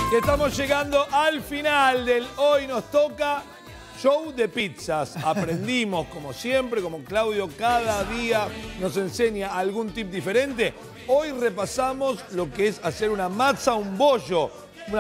Que estamos llegando al final del Hoy Nos Toca Show de Pizzas. Aprendimos, como siempre, como Claudio cada día nos enseña algún tip diferente. Hoy repasamos lo que es hacer una mazza, un bollo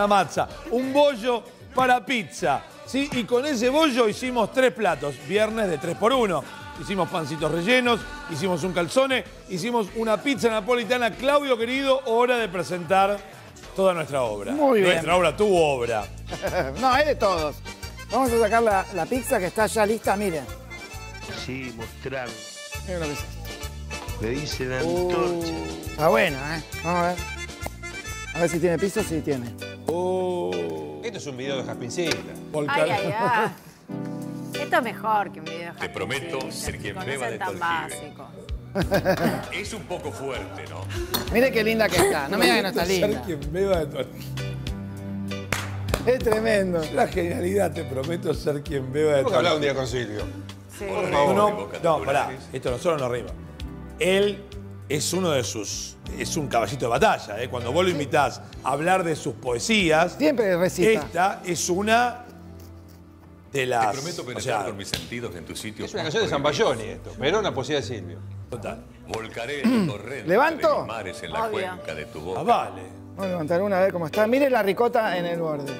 para pizza. ¿Sí? Y con ese bollo hicimos 3 platos, viernes de 3x1. Hicimos pancitos rellenos, hicimos un calzone, hicimos una pizza napolitana. Claudio, querido, hora de presentar toda nuestra obra. Muy bien. Nuestra obra, tu obra. No, es de todos. Vamos a sacar la pizza que está ya lista, miren. Sí, mostrar. Miren lo que es. Le dice la antorcha. Está buena, ¿eh? Vamos a ver. A ver si tiene piso, sí tiene. Esto es un video de Jaspincita. Ay, ay, ay. Esto es mejor que un video de Te prometo Jaspincita, ser quien con beba ese de tan tu básico. Es un poco fuerte, ¿no? Mire qué linda que está. No me diga que no está Ser linda. quien beba de tu... Es tremendo. La genialidad, te prometo ser quien beba de Tengo tu... que hablar un día con Silvio. Sí. Por No, favor, no, vocabulares. no, pará. Esto nosotros nos reímos. Él es uno de sus... Es un caballito de batalla, ¿eh? Cuando vos lo invitás a hablar de sus poesías... Siempre recita. Esta es una de las... Te prometo penetrar con mis sentidos en tu sitio. Es una canción de Zamballoni esto, pero una poesía de Silvio. Total. Volcaré el torrente ¿Levanto? de mis mares en la Obvio. cuenca de tu boca. Ah, vale. Vamos a levantar una a ver cómo está. Mire la ricota en el borde.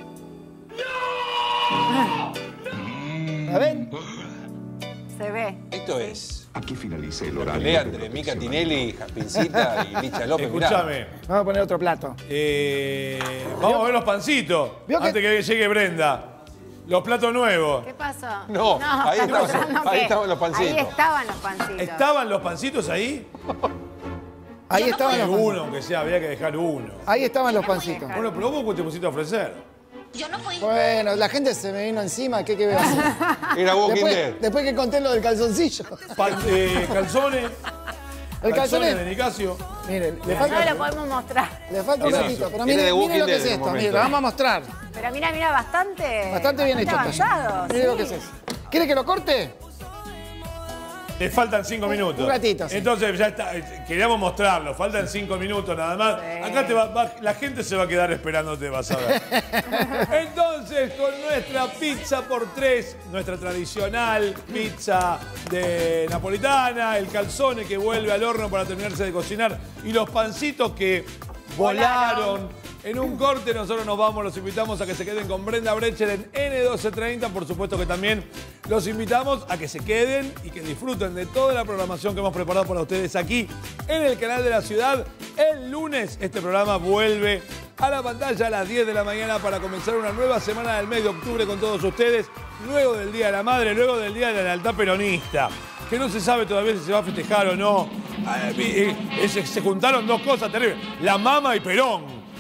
¿La ven? Se ve. Esto es Aquí finaliza el la horario. pelea de entre Mica protección. Tinelli, Jaspincita y Licha López. Mirá. Escúchame. Vamos a poner otro plato. Vamos a ver los pancitos. ¿Vio que- Antes que llegue Brenda. Los platos nuevos. ¿Qué pasó? No, ahí ¿estás estaban- mostrando ahí qué? estaban los pancitos. Ahí estaban los pancitos. ¿Estaban los pancitos ahí? Ahí estaban los pancitos. Uno, aunque sea, había que dejar uno. Ahí estaban los pancitos. Bueno, pero vos te pusiste a ofrecer. Bueno, la gente se me vino encima. ¿Qué voy a hacer? Era Walking Dead. Después que conté lo del calzoncillo. Calzones. El Calzones calzón de Nicasio. Miren, le No lo falta, podemos mostrar. le falta un Era- ratito. Pero era miren, de miren Walking lo que Dead es en un esto. momento. Miren, lo vamos a mostrar. Pero mira, Bastante bien hecho. está. avanzado. Miren lo sí. que es eso. ¿Quiere que lo corte? Le faltan 5 minutos. Un ratito, sí. Entonces ya está. Queríamos mostrarlo. Faltan 5 minutos nada más. Sí. Acá la gente se va a quedar esperándote, vas a ver. Entonces, con nuestra pizza por 3, nuestra tradicional pizza de napolitana, el calzone que vuelve al horno para terminarse de cocinar y los pancitos que volaron. En un corte nosotros nos vamos, los invitamos a que se queden con Brenda Brecher en N1230. Por supuesto que también los invitamos a que se queden y que disfruten de toda la programación que hemos preparado para ustedes aquí en el canal de la ciudad. El lunes este programa vuelve a la pantalla a las 10 de la mañana para comenzar una nueva semana del mes de octubre con todos ustedes. Luego del Día de la Madre, luego del Día de la Lealtad Peronista. Que no se sabe todavía si se va a festejar o no. Se juntaron dos cosas terribles. La mama y Perón.